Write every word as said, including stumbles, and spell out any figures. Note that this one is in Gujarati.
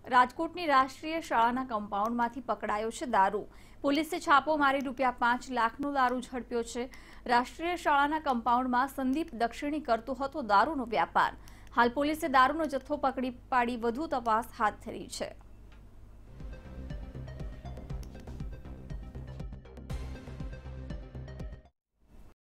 રાજકોટની રાષ્ટ્રીય શાળાના કમ્પાઉન્ડમાંથી પકડાયો છે દારૂ। પોલીસે છાપો મારી રૂપિયા પાંચ લાખનો દારૂ ઝડપ્યો છે। રાષ્ટ્રીય શાળાના કમ્પાઉન્ડમાં સંદીપ દક્ષિણી કરતો હતો દારૂનો વ્યાપાર। હાલ પોલીસે દારૂનો જથ્થો પકડી પાડી વધુ તપાસ હાથ ધરી છે।